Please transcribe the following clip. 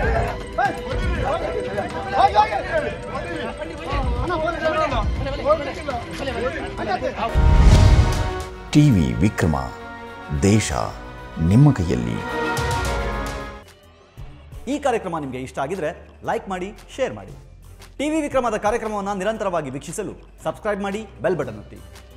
TV Vikrama, ದೇಶ ನಿಮ್ಮ ಕೈಯಲ್ಲಿ. ಈ ಕಾರ್ಯಕ್ರಮ ನಿಮಗೆ ಇಷ್ಟ ಆಗಿದ್ರೆ ಲೈಕ್ ಮಾಡಿ, ಶೇರ್ ಮಾಡಿ. ಟಿವಿ ವಿಕ್ರಮದ ಕಾರ್ಯಕ್ರಮವನ್ನು ನಿರಂತರವಾಗಿ ವೀಕ್ಷಿಸಲು ಸಬ್ಸ್ಕ್ರೈಬ್ ಮಾಡಿ, ಬೆಲ್ ಬಟನ್ ಒತ್ತಿ.